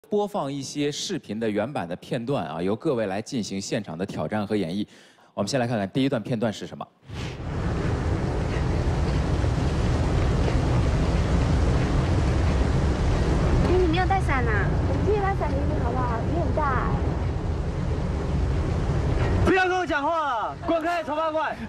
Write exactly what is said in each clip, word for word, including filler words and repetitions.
播放一些视频的原版的片段啊，由各位来进行现场的挑战和演绎。我们先来看看第一段片段是什么。 哎，你没有带伞呐？我借把伞给你好不好？雨很大。 不要跟我讲话了，滚开，丑八怪！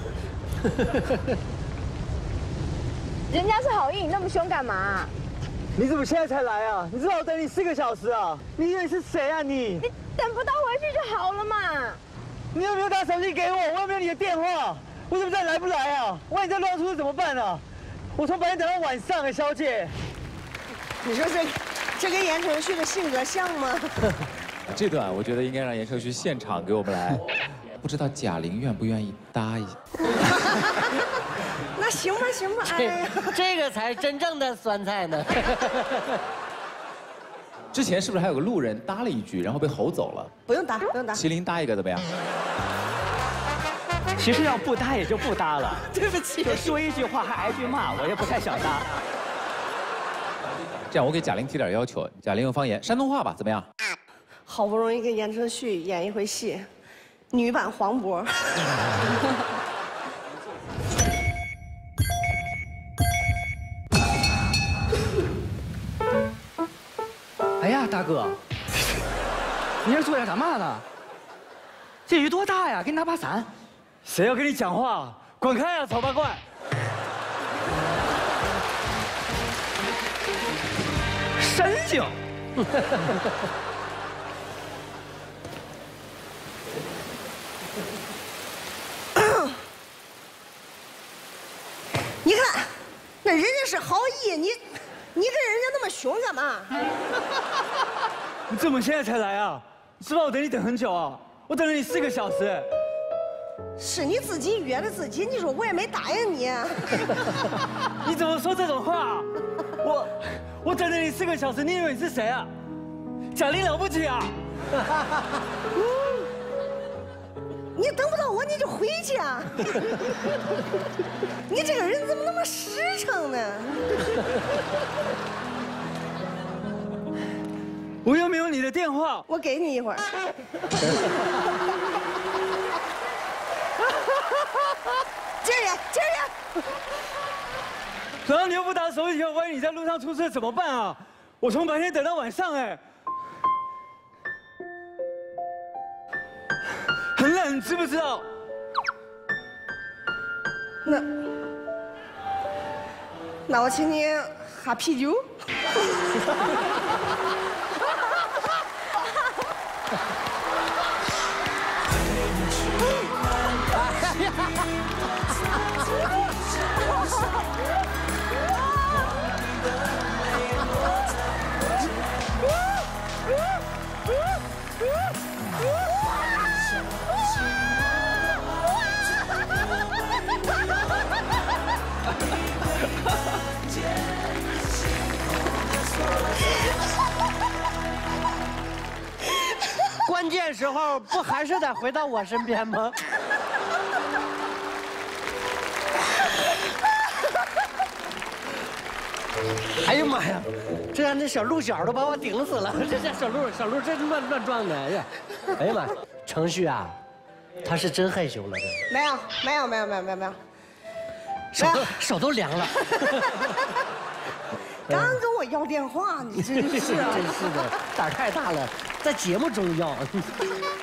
人家是好意，你那么凶干嘛？ 你怎么现在才来啊？你知道我等你四个小时啊！你以为是谁啊你？ 你等不到回去就好了嘛。 你有没有打手机给我？我有没有你的电话？我怎么知道你来不来啊？万一再乱出事怎么办啊？我从白天等到晚上啊，小姐。 你说这这跟言承旭的性格像吗？ 这段我觉得应该让言承旭现场给我们来，不知道贾玲愿不愿意搭一下？ 那行吧，行吧，哎呀， 这个才真正的酸菜呢。 之前是不是还有个路人搭了一句，然后被吼走了？ 不用搭，不用搭。 麒麟搭一个怎么样？ 其实要不搭也就不搭了。 对不起， 就说一句话还挨句骂，我也不太想搭。 这样，我给贾玲提点要求，贾玲用方言，山东话吧，怎么样？ 好不容易跟言承旭演一回戏，女版黄渤。 哎呀，大哥，你这坐下干嘛呢？这雨多大呀？给你拿把伞。谁要跟你讲话？滚开啊，丑八怪！神经！ 你看，那人家是好意，你你跟人家那么凶干嘛？ 你怎么现在才来啊？你知道我等你等很久啊，我等了你四个小时。 是你自己约的自己，你说我也没答应你。 你怎么说这种话？我我等了你四个小时，你以为你是谁啊？贾玲了不起啊？ 你等不到我你就回去啊！你这个人怎么那么实诚呢？ 我又没有你的电话， 我给你一会儿。接着演，接着演。 然后你又不打手机，万一你在路上出事怎么办啊？我从白天等到晚上，哎，很冷，知不知道？ 那那我请你喝啤酒。 关键时候不还是得回到我身边吗？哎呀妈呀，这样那小鹿角都把我顶死了！这这小鹿小鹿这乱乱撞的，哎呀，哎呀妈，程旭啊，他是真害羞了，这没有，没有，没有，没有，没有，没有。 手都手都凉了。 刚跟我要电话，你真是真是的，胆儿太大了，在节目中要。